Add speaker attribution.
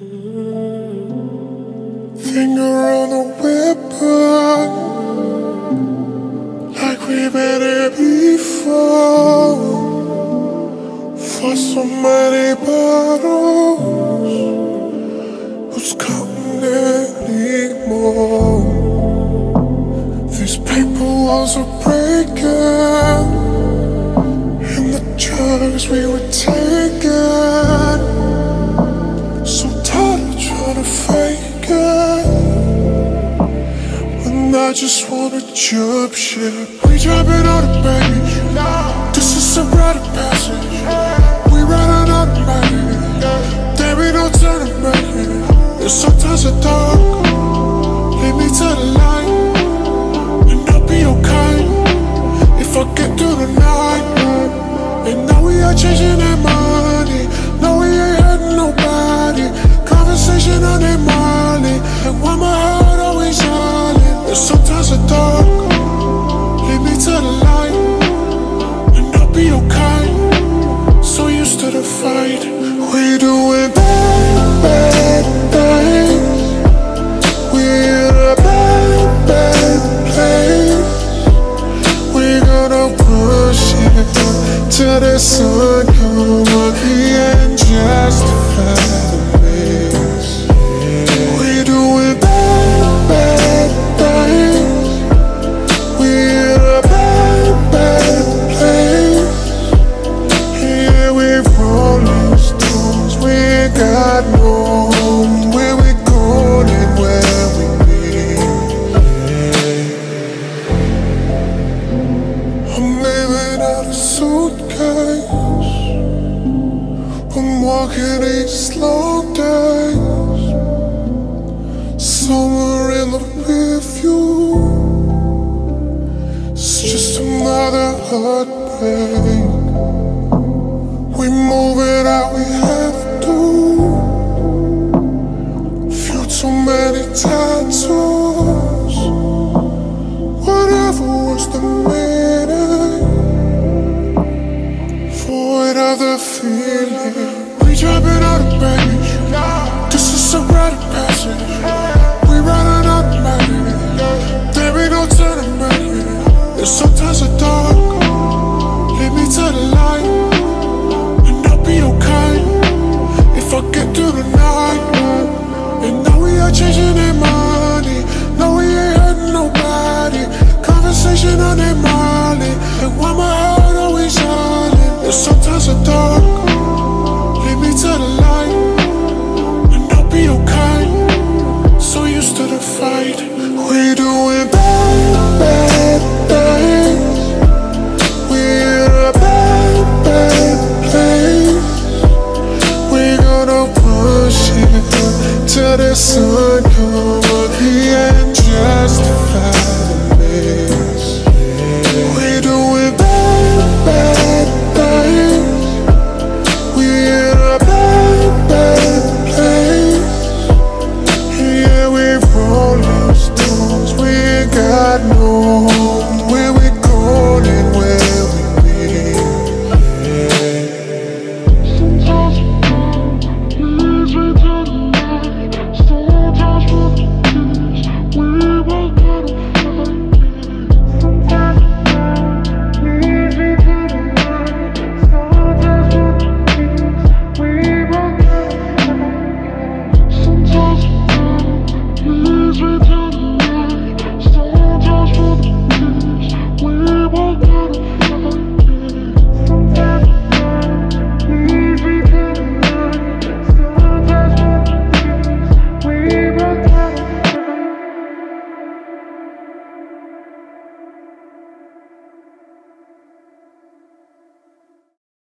Speaker 1: Finger on the weapon, like we've been here before. For so many bottles, who's counting anymore? These paper walls are breaking, and the drugs we were taking. So tired of trying to fake it, when I just wanna jump ship. We dropping out of baggage, this is a rite of passage. We running out of baggage, there ain't no turning back. And sometimes the dark lead me to the light, and I'll be okay if I get through the night. And now we are changing that money, no we ain't hurting nobody. Conversation on that money, and why my heart always yelling. And sometimes the dark lead me to the light, and I'll be okay. So used to the fight, we doing bad, bad things. We in a bad, bad place. We gonna push it till the sun come up and justify the mess. We doing bad, bad things. We in a bad, bad place. Yeah, we rolling stones. We ain't got no home. Where we going and where we been? I'm living out of suitcase. I'm walking these long days, somewhere in the rearview. It's just another heartbreak. We move it how we have to. Feel too many tattoos. Whatever was the meaning, void of the feeling. We dropping out of baggage, this is a rite of passage. We running out of baggage, there ain't no turning back. And sometimes the dark lead me to the light, and I'll be okay if I get through the night. And now we are changing that money, no we ain't hurting nobody. Conversation on that money, and why my heart always yelling. And sometimes the dark lead me to the light, and I'll be okay. So used to the fight, we doing bad, bad things. We in a bad, bad place. We gonna push it till the sun comes.